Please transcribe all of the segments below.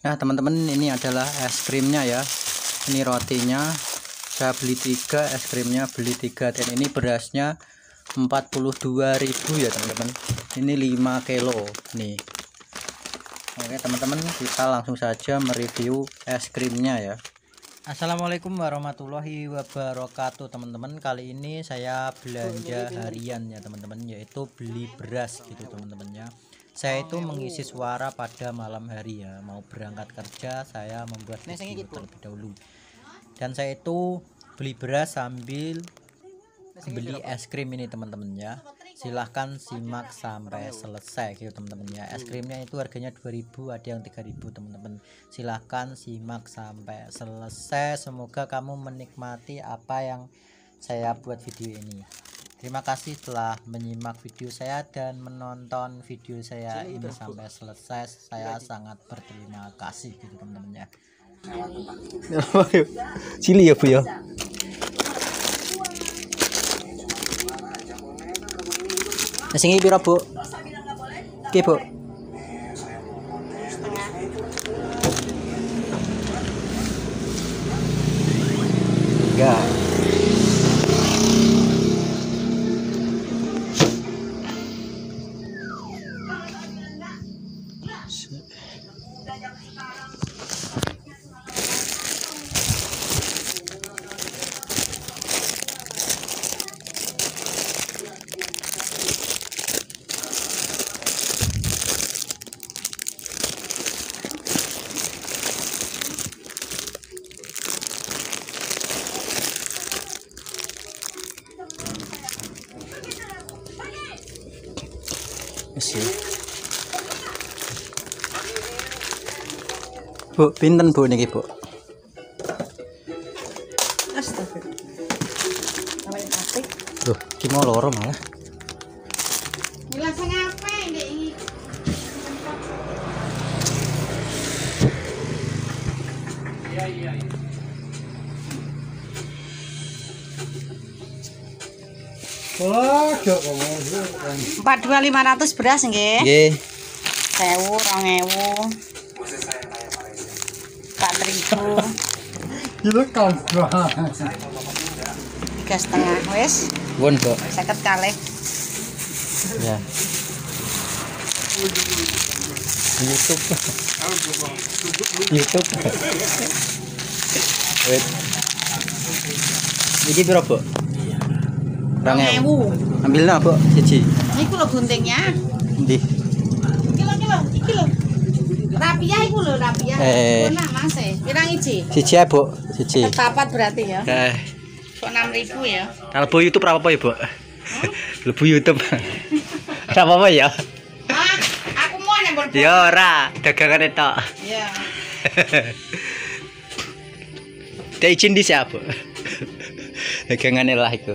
Nah teman-teman, ini adalah es krimnya ya. Ini rotinya, saya beli 3, es krimnya beli 3, dan ini berasnya 42.000 ya teman-teman. Ini 5 kilo nih. Oke teman-teman, kita langsung saja mereview es krimnya ya. Assalamualaikum warahmatullahi wabarakatuh teman-teman. Kali ini saya belanja harian ya teman-teman, yaitu beli beras gitu teman-teman ya. Saya itu mengisi suara pada malam hari ya, mau berangkat kerja saya membuat video terlebih dahulu. Dan saya itu beli beras sambil beli es krim ini teman-teman ya. Silahkan simak sampai selesai gitu teman-teman ya. Es krimnya itu harganya 2.000, ada yang 3.000 teman-teman. Silahkan simak sampai selesai. Semoga kamu menikmati apa yang saya buat video ini. Terima kasih telah menyimak video saya dan menonton video saya ini sampai selesai. Saya sangat berterima kasih gitu teman-teman ya. Cili ya Bu ya. Sing iki pira, Bu? Iki, Bu. Ya. Bu, pinten Bu niki, Bu? Loh, iki mau loro malah. Ngilang apa ini? Iya. 42.500 beras nggih. Nggih. 1.000, 2.000. 4.000. Itu kan. 3,5 wis. Pun, Bu. 50 kalih. Ya. YouTube. YouTube. Wait. Iki piro, Bu? 2.000. Ambilna, Bu, siji. Niku lho guntingnya. Endi? Iki lho. Rapiah iku lho, rapiah. Mana Mas? Pirang iji? Siji ae, Bu. Siji. Papat berarti ya. Kok 6.000 ya? Kalau Bu YouTube apa ya, Bu? Lebu YouTube. Ora apa-apa ya? Ah, aku mau nembol. Ya ora, dagangan itu. Iya. Dia izin di siapa? Dagangannya lah itu.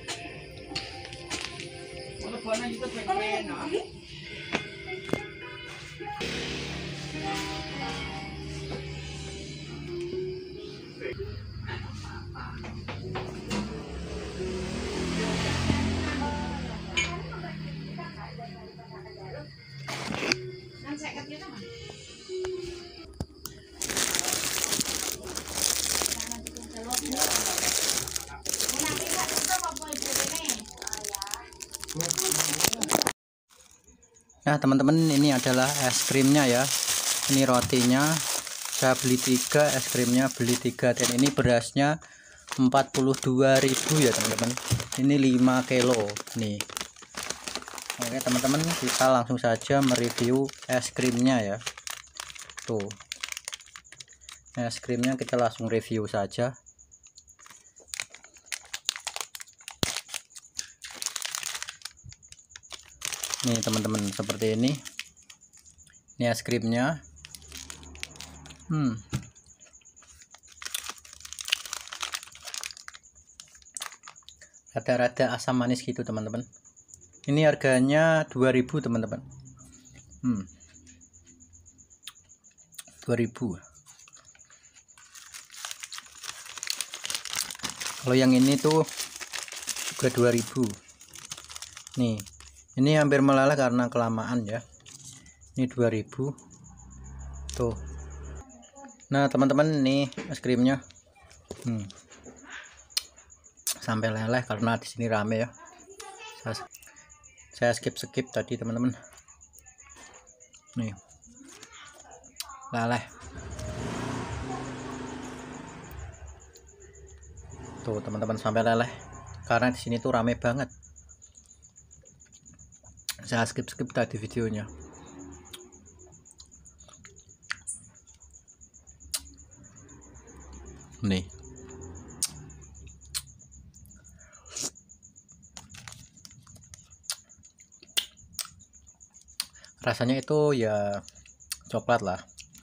Nah teman-teman, ini adalah es krimnya ya. Ini rotinya, saya beli 3, es krimnya beli 3, dan ini berasnya 42.000 ya teman-teman. Ini 5 kilo nih. Oke teman-teman, kita langsung saja mereview es krimnya ya. Tuh, es krimnya kita langsung review saja. Nih teman-teman, seperti ini es krimnya. Rada-rada asam manis gitu teman-teman. Ini harganya 2.000 teman-teman. 2.000. Kalau yang ini tuh juga 2.000. Nih, ini hampir meleleh karena kelamaan ya. Ini 2000 tuh. Nah teman-teman, nih es krimnya sampai leleh karena di sini rame ya. Saya skip tadi teman-teman. Nih leleh tuh teman-teman, sampai leleh karena di sini tuh rame banget. Saya skip tadi videonya. Nih rasanya itu ya coklat lah.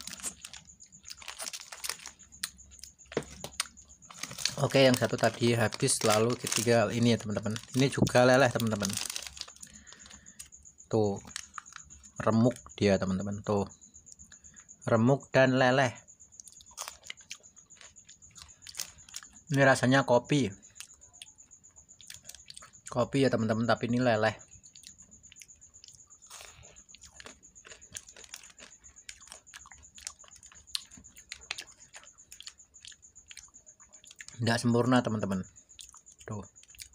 Oke, yang satu tadi habis, lalu ketiga ini ya teman-teman. Ini juga leleh teman-teman. Tuh remuk dia teman-teman, tuh remuk dan leleh. Ini rasanya kopi ya teman-teman, tapi ini leleh. Nggak sempurna teman-teman. Tuh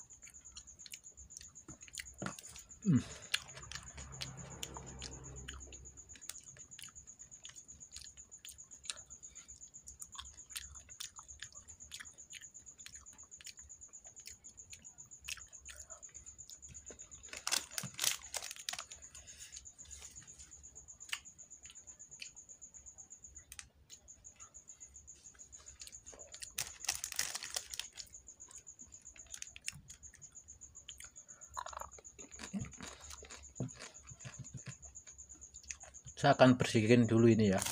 saya akan bersihkan dulu ini ya.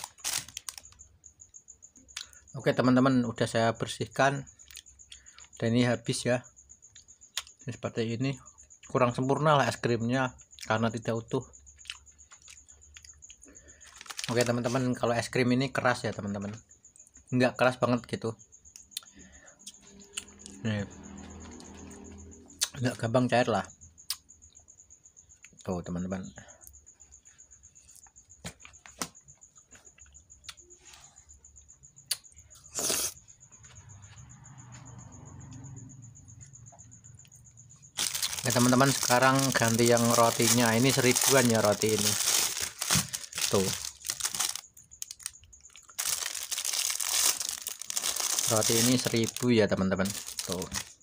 Oke teman-teman, udah saya bersihkan dan ini habis ya. Ini seperti ini, kurang sempurna lah es krimnya karena tidak utuh. Oke teman-teman, kalau es krim ini keras ya teman-teman, nggak keras banget gitu. Nih nggak gampang cair lah tuh teman-teman. Oke teman-teman, sekarang ganti yang rotinya. Ini 1000-an ya roti ini. Tuh roti ini 1000 ya teman-teman. Tuh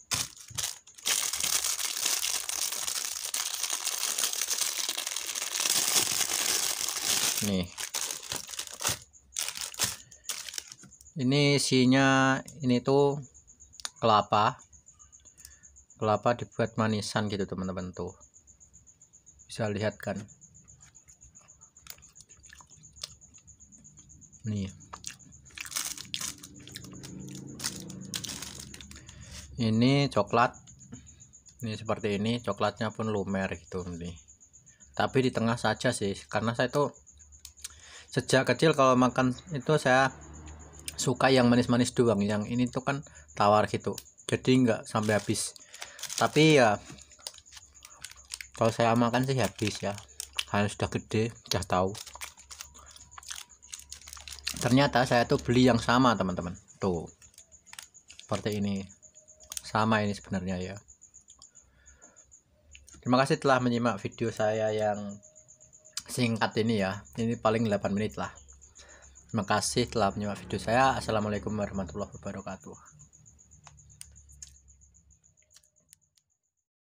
nih, ini isinya ini tuh kelapa dibuat manisan gitu teman-teman. Tuh bisa lihat kan, nih ini coklat, ini seperti ini, coklatnya pun lumer gitu nih. Tapi di tengah saja sih, karena saya tuh sejak kecil kalau makan itu saya suka yang manis-manis doang. Yang ini tuh kan tawar gitu, jadi nggak sampai habis. Tapi ya kalau saya makan sih habis ya, karena sudah gede, sudah tahu. Ternyata saya tuh beli yang sama teman-teman. Tuh seperti ini, sama ini sebenarnya ya. Terima kasih telah menyimak video saya yang singkat ini ya. Ini paling 8 menit lah. Terima kasih telah menyimak video saya. Assalamualaikum warahmatullahi wabarakatuh.